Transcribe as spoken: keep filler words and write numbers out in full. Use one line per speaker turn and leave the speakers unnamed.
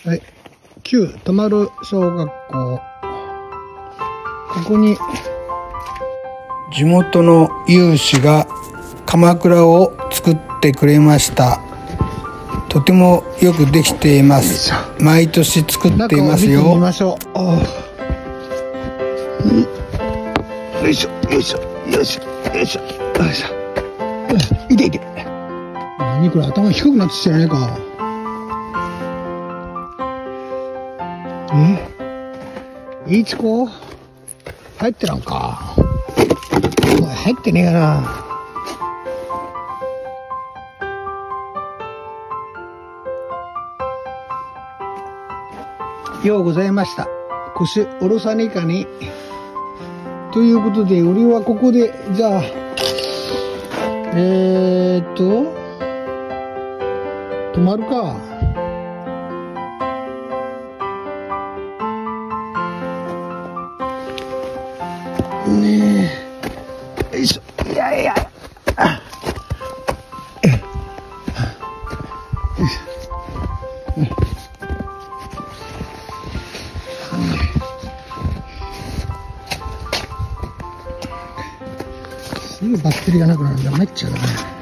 はい、旧田丸小学校。ここに地元の有志が鎌倉を作ってくれました。とてもよくできています。毎年作っていますよ。中を見てみましょう。よいしょよいしょよいしょよいしょよいしょ。いていて。何これ、頭低くなってきてないか。え、いいちこ入ってらんか。お前入ってねえかな。ようございました。腰おろさねえかね。ということで、俺はここで、じゃあ、えーっと、止まるか。ねえ。よいしょ。いやいや。あよいしょ。すぐバッテリーがなくなるんだ。参っちゃうな。